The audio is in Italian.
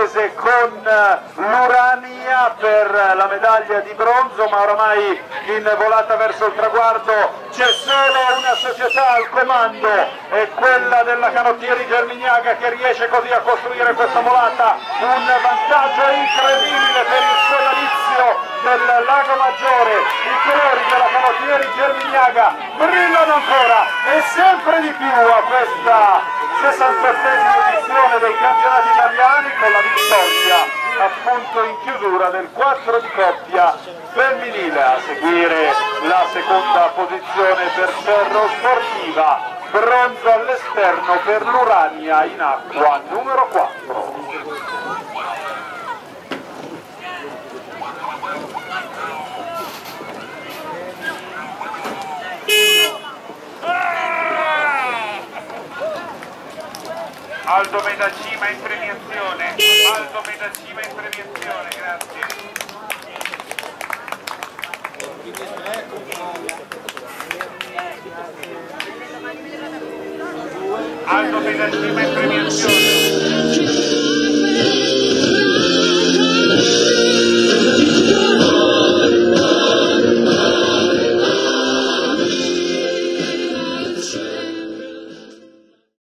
Varese con l'Urania per la medaglia di bronzo, ma oramai in volata verso il traguardo c'è solo una società al comando, è quella della Canottieri Germignaga, che riesce così a costruire questa volata, un vantaggio incredibile per il sodalizio del Lago Maggiore. I colori della Canottieri Germignaga brillano ancora e sempre di più a questa 68esima edizione dei campionati italiani, con la vittoria appunto in chiusura del 4 di coppia femminile. A seguire la seconda posizione per Ferro Sportiva, bronzo all'esterno per l'Urania in acqua numero 4. Aldo Medacima in premiazione, Aldo Medacima in premiazione, grazie. Aldo Medacima in premiazione.